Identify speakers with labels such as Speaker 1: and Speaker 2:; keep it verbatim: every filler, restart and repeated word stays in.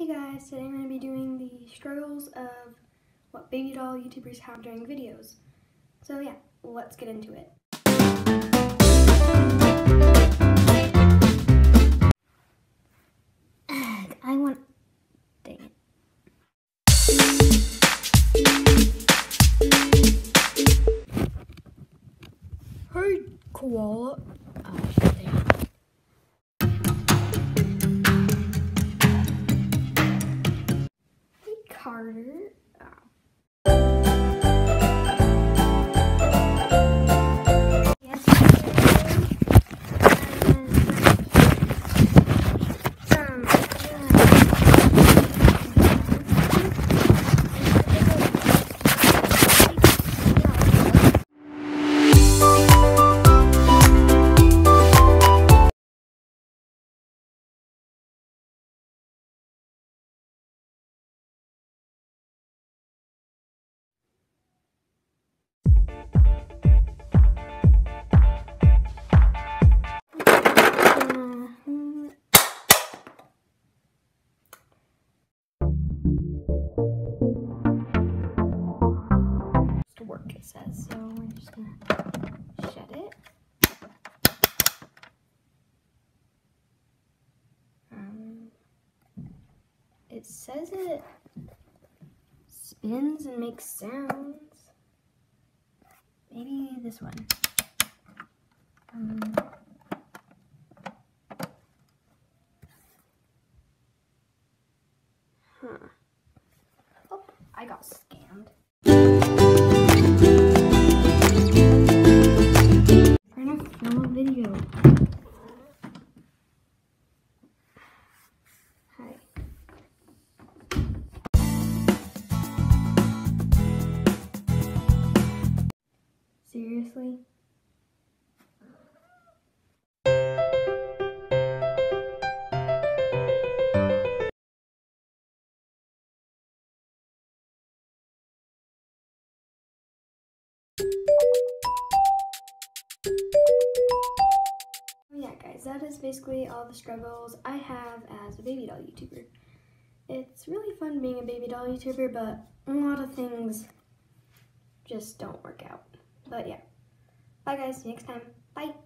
Speaker 1: Hey guys, today I'm going to be doing the struggles of what baby doll YouTubers have during videos. So yeah, let's get into it. Ugh, I want... Dang it. Hey, koala. Oh, dang it. Carter. Oh. Yes. Um, to work, it says, so we're just gonna shut it. Um, it says it spins and makes sounds. Maybe this one. Um, huh. Oh, I got scammed. Trying to film a video. Hi. Seriously? Yeah guys, that is basically all the struggles I have as a baby doll YouTuber. It's really fun being a baby doll YouTuber, but a lot of things just don't work out. But yeah. Bye guys, see you next time. Bye!